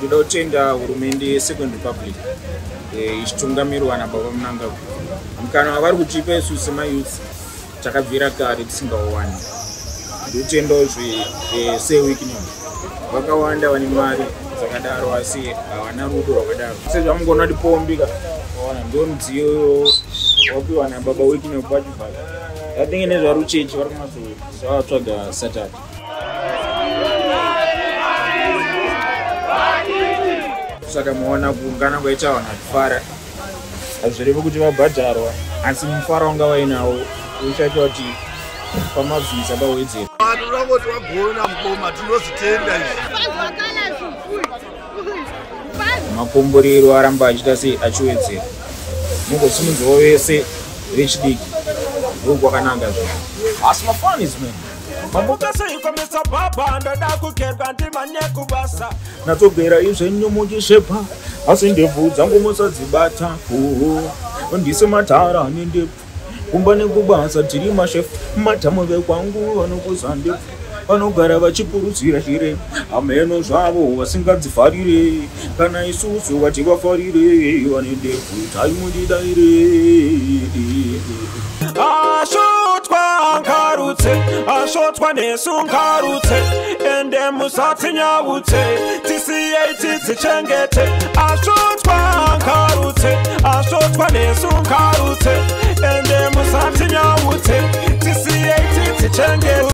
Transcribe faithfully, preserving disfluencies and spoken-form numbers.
ndoda kutenda hurumende yeSecond Republic ichitungamirwa naBaba Mnangagwa. Mukana wavari kutipa isu semayouth takabvira kare tisingauwani. Ndotendazve Sir Wicknell vakawanda vane mari dzakadaro asi havana rudo rwakadaro. Sezvamungoona kuti pombi ndo mudziyo wapiwa naBaba Wicknell pachibhaka. Yatinge nezvaruchechi vari kumazovatsvaga Saturday. Saka muona kuungana kwaita vanhu vachifara hazvirevi kuti vabhadharwa, asi mufaro wanga vainawo uchaita kuti pamabvisa pawedzera. Vanhu vangoti vagona mukoma tinozvitenda izvi. Makomborero aramba achiita sei achiwedzera. Mungosimudzwawo vese vechidiki ndokwakananga zvino. Asi mafanizi mene natsogera izvenyomukishepa asi ndebvu dzangu musadzibata ndise matara nendebvu kumba nekubasa tiri mashefu matamu vekwangu vanokuza ndebvu vanogara vachipurudzira chire ameno zvavo vasingadzifarire kana isusu vati vafarire vane ndebvu taimudidaire. Ashotwa nkarutse, ashotwa nesu nkarutse, ende musati nyawutse, tisiye tizichengete. Ashotwa nkarutse, ashotwa nesu nkarutse, ende musati nyawutse, tisiye tizichengete.